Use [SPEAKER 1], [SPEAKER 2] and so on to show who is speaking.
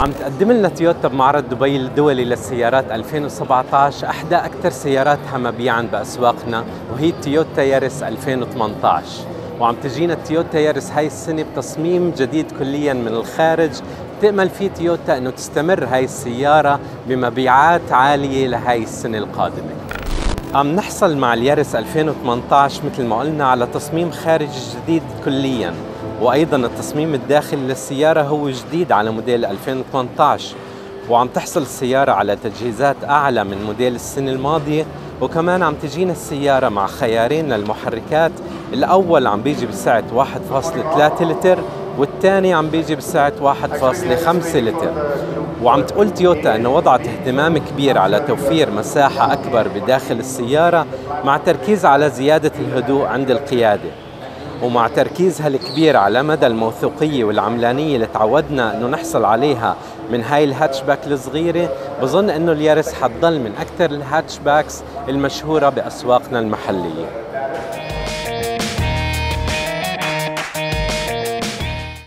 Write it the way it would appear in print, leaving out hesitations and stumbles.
[SPEAKER 1] عم تقدم لنا تويوتا بمعرض دبي الدولي للسيارات 2017 أحدى أكثر سياراتها مبيعاً بأسواقنا، وهي التويوتا يارس 2018. وعم تجينا التويوتا يارس هاي السنة بتصميم جديد كلياً من الخارج، تأمل فيه تويوتا أنه تستمر هاي السيارة بمبيعات عالية لهاي السنة القادمة. عم نحصل مع اليارس 2018 مثل ما قلنا على تصميم خارجي جديد كلياً، وأيضاً التصميم الداخلي للسيارة هو جديد على موديل 2018، وعم تحصل السيارة على تجهيزات أعلى من موديل السنة الماضية. وكمان عم تجينا السيارة مع خيارين للمحركات، الأول عم بيجي بسعة 1.3 لتر، والثاني عم بيجي بسعة 1.5 لتر. وعم تقول تويوتا أنه وضعت اهتمام كبير على توفير مساحة أكبر بداخل السيارة، مع تركيز على زيادة الهدوء عند القيادة، ومع تركيزها الكبير على مدى الموثوقية والعملانية اللي تعودنا أنه نحصل عليها من هاي الهاتشباك الصغيرة. بظن أنه اليارس حتضل من أكثر الهاتشباكس المشهورة بأسواقنا المحلية.